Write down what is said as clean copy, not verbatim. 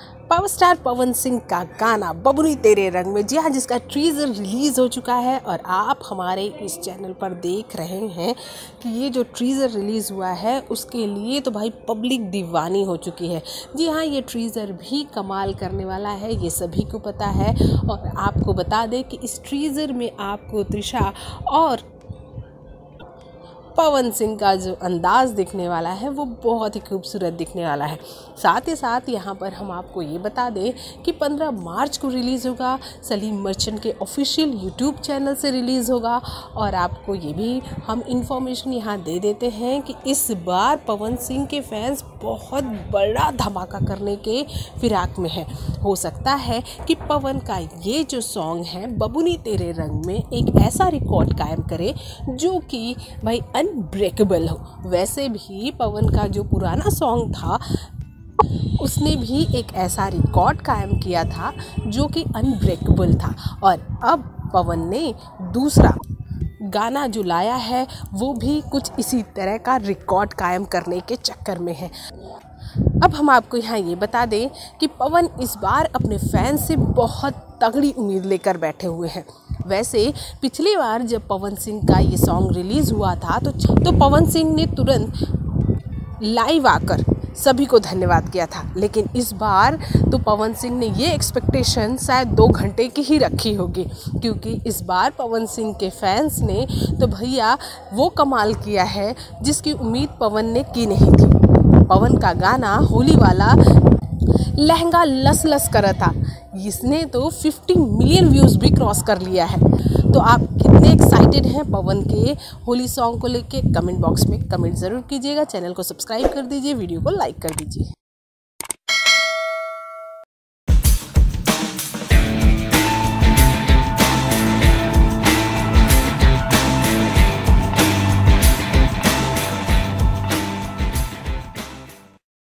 Power star Pawan Singh का गाना बबुनी तेरे रंग में, जी हाँ, जिसका टीजर रिलीज़ हो चुका है और आप हमारे इस चैनल पर देख रहे हैं कि ये जो टीजर रिलीज़ हुआ है उसके लिए तो भाई पब्लिक दीवानी हो चुकी है। जी हाँ, ये टीजर भी कमाल करने वाला है, ये सभी को पता है। और आपको बता दें कि इस टीजर में आपको त्रिशा और पवन सिंह का जो अंदाज़ दिखने वाला है वो बहुत ही खूबसूरत दिखने वाला है। साथ ही साथ यहाँ पर हम आपको ये बता दें कि 15 मार्च को रिलीज़ होगा, सलीम मर्चेंट के ऑफिशियल यूट्यूब चैनल से रिलीज़ होगा। और आपको ये भी हम इंफॉर्मेशन यहाँ दे देते हैं कि इस बार पवन सिंह के फैंस बहुत बड़ा धमाका करने के फिराक में है। हो सकता है कि पवन का ये जो सॉन्ग है बबुनी तेरे रंग में एक ऐसा रिकॉर्ड कायम करे जो कि भाई अनब्रेकेबल हो। वैसे भी पवन का जो पुराना सॉन्ग था उसने भी एक ऐसा रिकॉर्ड कायम किया था जो कि अनब्रेकेबल था। और अब पवन ने दूसरा गाना जो लाया है वो भी कुछ इसी तरह का रिकॉर्ड कायम करने के चक्कर में है। अब हम आपको यहाँ ये बता दें कि पवन इस बार अपने फैंस से बहुत तगड़ी उम्मीद लेकर बैठे हुए हैं। वैसे पिछली बार जब पवन सिंह का ये सॉन्ग रिलीज़ हुआ था तो पवन सिंह ने तुरंत लाइव आकर सभी को धन्यवाद किया था। लेकिन इस बार तो पवन सिंह ने ये एक्सपेक्टेशन शायद 2 घंटे की ही रखी होगी, क्योंकि इस बार पवन सिंह के फैंस ने तो भैया वो कमाल किया है जिसकी उम्मीद पवन ने की नहीं थी। पवन का गाना होली वाला लहंगा लस लस करा था, इसने तो 50 मिलियन व्यूज़ भी क्रॉस कर लिया है। तो आप कितने एक्साइटेड हैं पवन के होली सॉन्ग को लेके कमेंट बॉक्स में कमेंट ज़रूर कीजिएगा। चैनल को सब्सक्राइब कर दीजिए, वीडियो को लाइक कर दीजिए।